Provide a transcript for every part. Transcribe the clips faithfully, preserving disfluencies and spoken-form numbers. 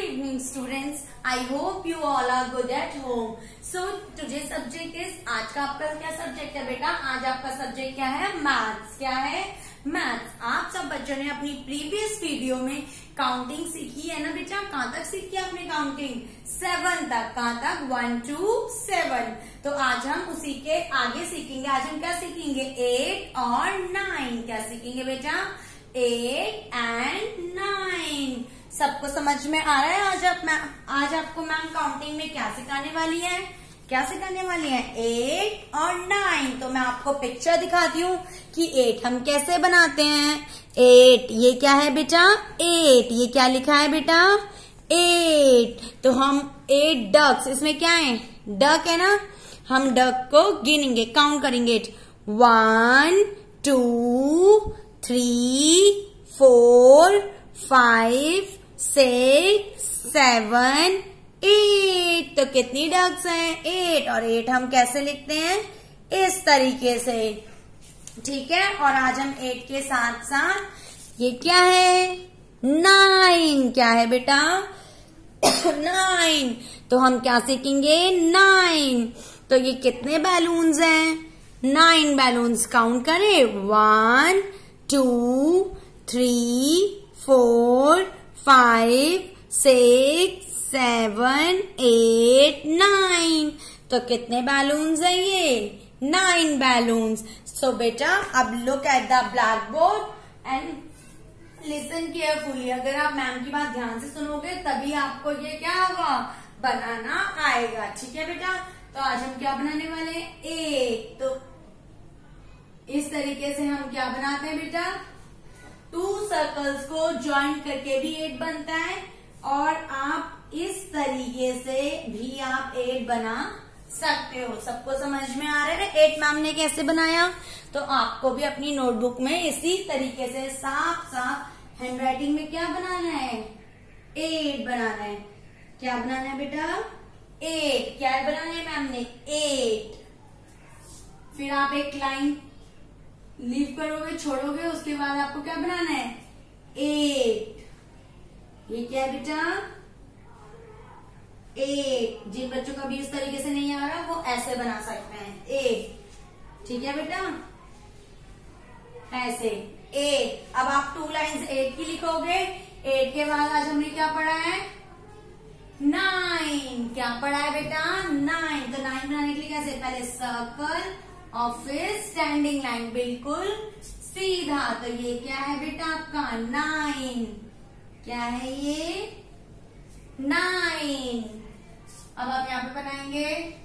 evening students. I hope you all are good at home. So today's subject is, आज का आपका क्या subject है बेटा? आज आपका सब्जेक्ट क्या है? मैथ्स. क्या है? मैथ्स. आप सब बच्चों ने अपनी प्रीवियस वीडियो में काउंटिंग सीखी है ना बेटा? कहाँ तक सीखी है आपने काउंटिंग? सेवन तक. कहाँ तक? One two seven. तो आज हम उसी के आगे सीखेंगे. आज हम क्या सीखेंगे? एट और नाइन. क्या सीखेंगे बेटा? Eight and nine. सबको समझ में आ रहा है? आज आप आज आपको मैम काउंटिंग में क्या सिखाने वाली है? क्या सिखाने वाली है? एट और नाइन. तो मैं आपको पिक्चर दिखाती हूँ कि एट हम कैसे बनाते हैं. एट, ये क्या है बेटा? एट. ये क्या लिखा है बेटा? एट. तो हम एट डक्स, इसमें क्या है? डक है ना. हम डक को गिनेंगे, काउंट करेंगे. One two three four five six seven eight. तो कितनी डक्स हैं? एट. और एट हम कैसे लिखते हैं? इस तरीके से. ठीक है. और आज हम एट के साथ साथ ये क्या है? नाइन. क्या है बेटा? नाइन. तो हम क्या सीखेंगे? नाइन. तो ये कितने बैलून्स हैं? Nine balloons. काउंट करें. One two three four five six seven eight nine. तो कितने बैलून्स है ये? Nine balloons. सो बेटा अब look at the black board and listen carefully. अगर आप मैम की बात ध्यान से सुनोगे तभी आपको ये क्या होगा? बनाना आएगा. ठीक है बेटा. तो आज हम क्या बनाने वाले हैं? एट. तो इस तरीके से हम क्या बनाते हैं बेटा? टू सर्कल्स को ज्वाइन करके भी एट बनता है और आप इस तरीके से भी आप एट बना सकते हो. सबको समझ में आ रहा है एट मैम ने कैसे बनाया? तो आपको भी अपनी नोटबुक में इसी तरीके से साफ साफ हैंडराइटिंग में क्या बनाना है? एट बनाना है. क्या बनाना है बेटा? एट. क्या बनाना है मैम ने? एट. फिर आप एक लाइन लीव करोगे, छोड़ोगे, उसके बाद आपको क्या बनाना है? एट. ये क्या है बेटा? एट. जिन बच्चों का भी इस तरीके से नहीं आ रहा वो ऐसे बना सकते हैं. एट. ठीक है बेटा? ऐसे एट. अब आप टू लाइन्स एट की लिखोगे. एट के बाद आज हमने क्या पढ़ा है? नाइन. क्या पढ़ा है बेटा? नाइन. तो नाइन बनाने के लिए कैसे? पहले सर्कल और फिर स्टैंडिंग लाइन, बिल्कुल सीधा. तो ये क्या है बेटा आपका? नाइन. क्या है ये? नाइन. अब आप यहाँ पे बनाएंगे.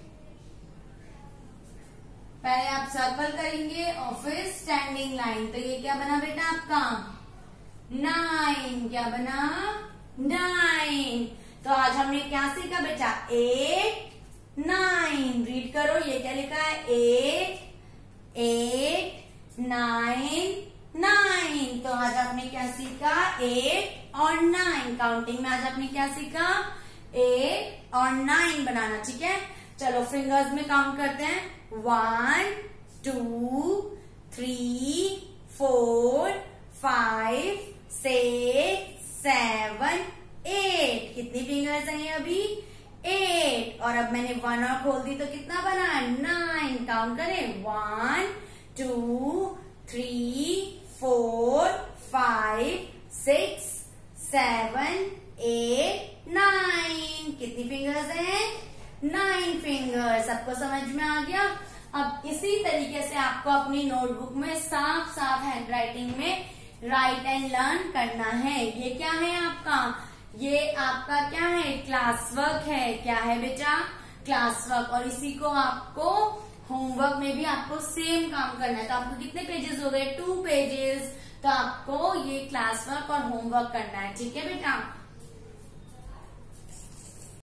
पहले आप सर्कल करेंगे और फिर स्टैंडिंग लाइन. तो ये क्या बना बेटा आपका? नाइन. क्या बना? नाइन. तो आज हमने क्या सीखा बेटा? Eight nine. रीड करो. ये क्या लिखा है? Eight eight nine nine. तो आज आपने क्या सीखा? एट और नाइन. काउंटिंग में आज आपने क्या सीखा? एट और नाइन बनाना. ठीक है. चलो फिंगर्स में काउंट करते हैं. One two three four five six seven eight. कितनी फिंगर्स हैं ये अभी? एट. और अब मैंने वन और खोल दी तो कितना बना? नाइन. काउंट करें. One two three four five six seven eight nine. कितनी फिंगर्स हैं? Nine fingers. सबको समझ में आ गया? अब इसी तरीके से आपको अपनी नोटबुक में साफ साफ हैंडराइटिंग में राइट एंड लर्न करना है. ये क्या है आपका? ये आपका क्या है? क्लास वर्क है. क्या है बेटा? Class work. और इसी को आपको होमवर्क में भी आपको सेम काम करना है. तो आपको कितने पेजेस हो गए? Two pages. तो आपको ये क्लास वर्क और होमवर्क करना है. ठीक है बेटा?